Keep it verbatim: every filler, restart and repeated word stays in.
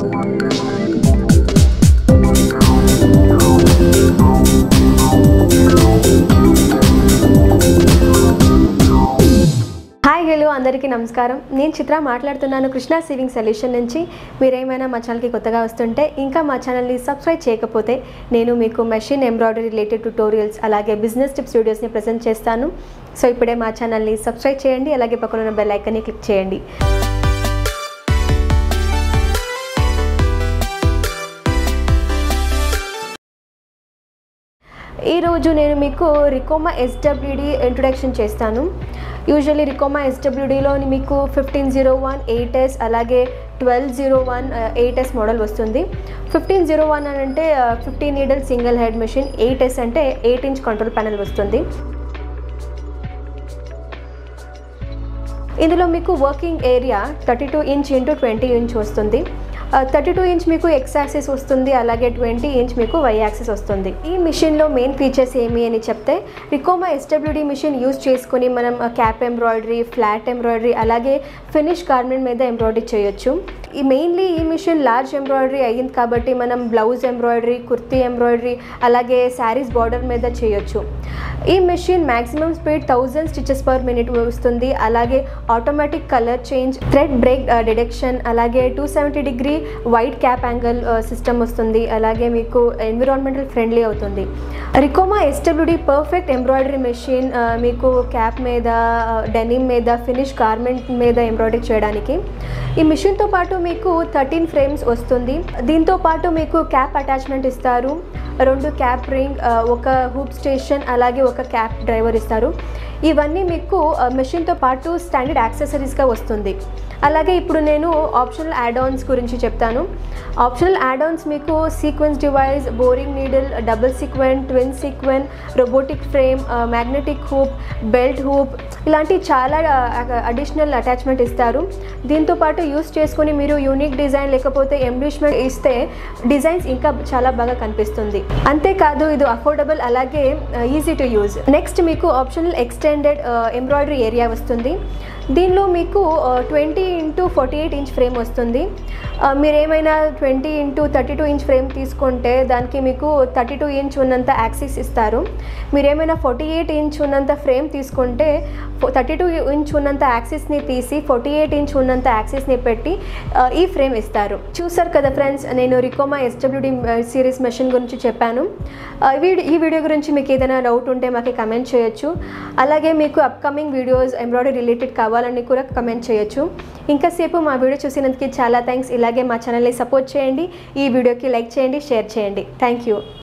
Hi hello అందరికీ నమస్కారం. నేను చిత్ర మాట్లాడుతున్నాను కృష్ణ సివింగ్ సొల్యూషన్ నుంచి. మీరేమైనా మా ఛానల్కి కొత్తగా వస్తుంటే ఇంకా మా ఛానల్ని సబ్స్క్రైబ్ చేయకపోతే నేను మీకు మెషిన్ ఎంబ్రాయిడరీ రిలేటెడ్ ట్యూటోరియల్స్ అలాగే బిజినెస్ టిప్స్ వీడియోస్ని ప్రజెంట్ చేస్తాను. సో ఇప్పుడే మా ఛానల్ని సబ్స్క్రైబ్ చేయండి, అలాగే పక్కన ఉన్న బెల్ ఐకాన్ని క్లిక్ చేయండి. ఈరోజు నేను మీకు రికోమా ఎస్డబ్ల్యూడి ఇంట్రొడక్షన్ చేస్తాను. యూజువల్లీ రికోమా ఎస్డబ్ల్యూడిలోని మీకు fifteen zero one eight S అలాగే twelve zero one eight S model వస్తుంది. ఫిఫ్టీన్ జీరో వన్ అని అంటే fifteen needle single head machine, eight S అంటే ఎయిట్ ఇంచ్ కంట్రోల్ ప్యానెల్ వస్తుంది. ఇందులో మీకు working area thirty two inch into twenty inch వస్తుంది. Thirty two inch మీకు X axis వస్తుంది, అలాగే ట్వంటీ ఇంచ్ మీకు వై యాక్సిస్ వస్తుంది. ఈ మిషన్లో మెయిన్ ఫీచర్స్ ఏమి అని చెప్తే, రికోమా ఎస్డబ్ల్యూడి మిషన్ యూజ్ చేసుకుని మనం క్యాప్ ఎంబ్రాయిడరీ, ఫ్లాట్ ఎంబ్రాయిడరీ అలాగే ఫినిష్ గార్మెంట్ మీద ఎంబ్రాయిడరీ చేయొచ్చు. ఈ మెయిన్లీ ఈ మిషన్ లార్జ్ ఎంబ్రాయిడరీ అయ్యింది కాబట్టి మనం బ్లౌజ్ ఎంబ్రాయిడరీ, కుర్తీ ఎంబ్రాయిడరీ అలాగే శారీస్ బార్డర్ మీద చేయొచ్చు. ఈ machine maximum speed thousand stitches per minute వస్తుంది, అలాగే automatic colour change, thread break detection, అలాగే two seventy degree wide cap angle system వస్తుంది, అలాగే మీకు ఎన్విరాన్మెంటల్ ఫ్రెండ్లీ అవుతుంది. Ricoma SWD perfect embroidery machine మీకు క్యాప్ మీద, డెనిమ్ మీద, ఫినిష్ గార్మెంట్ మీద ఎంబ్రాయిడరీ చేయడానికి. ఈ మిషన్తో పాటు మీకు థర్టీన్ ఫ్రేమ్స్ వస్తుంది. దీంతో పాటు మీకు క్యాప్ అటాచ్మెంట్ ఇస్తారు, రెండు క్యాప్ రింగ్, ఒక హూప్ స్టేషన్ అలాగే ఒక క్యాప్ డ్రైవర్ ఇస్తారు. ఇవన్నీ మీకు మెషిన్తో పాటు స్టాండర్డ్ యాక్సెసరీస్గా వస్తుంది. అలాగే ఇప్పుడు నేను ఆప్షనల్ యాడ్-ఆన్స్ గురించి చెప్తాను. ఆప్షనల్ యాడ్-ఆన్స్ మీకు sequence device, boring needle, double sequin, twin sequin, robotic frame, magnetic hoop, belt hoop ఇలాంటి చాలా అడిషనల్ అటాచ్మెంట్ ఇస్తారు. దీంతో పాటు యూస్ చేసుకొని మీరు యూనిక్ డిజైన్ లేకపోతే ఎంబ్లిష్మెంట్ ఇస్తే డిజైన్స్ ఇంకా చాలా బాగా కనిపిస్తుంది. అంతేకాదు ఇది అఫోర్డబుల్ అలాగే ఈజీ టు యూజ్. నెక్స్ట్ మీకు ఆప్షనల్ ఎక్స్టెండెడ్ ఎంబ్రాయిడరీ ఏరియా వస్తుంది. దీనిలో మీకు twenty into forty eight inch frame వస్తుంది. మీరు ఏమైనా twenty into thirty two inch frame తీసుకుంటే దానికి మీకు థర్టీ టూ ఇంచ్ ఉన్నంత యాక్సిస్ ఇస్తారు. మీరు ఏమైనా ఫార్టీ ఎయిట్ ఇంచ్ ఉన్నంత ఫ్రేమ్ తీసుకుంటే థర్టీ టూ ఇంచ్ ఉన్నంత యాక్సిస్ని తీసి ఫార్టీ ఎయిట్ ఇంచ్ ఉన్నంత యాక్సిస్ని పెట్టి ఈ ఫ్రేమ్ ఇస్తారు. చూసారు కదా ఫ్రెండ్స్, నేను రికోమా ఎస్డబ్ల్యూడి సిరీస్ మెషిన్ గురించి చెప్పాను. ఈ వీడియో గురించి మీకు ఏదైనా డౌట్ ఉంటే మాకు కమెంట్ చేయొచ్చు. అలాగే మీకు అప్కమింగ్ వీడియోస్ ఎంబ్రాయిడరీ రిలేటెడ్ కావాలని కూడా కమెంట్ చేయొచ్చు. ఇంకాసేపు మా వీడియో చూసినందుకు చాలా థ్యాంక్స్. ఇలాగే మా ఛానల్ని సపోర్ట్ చేయండి. ఈ వీడియోకి లైక్ చేయండి, షేర్ చేయండి. Thank you.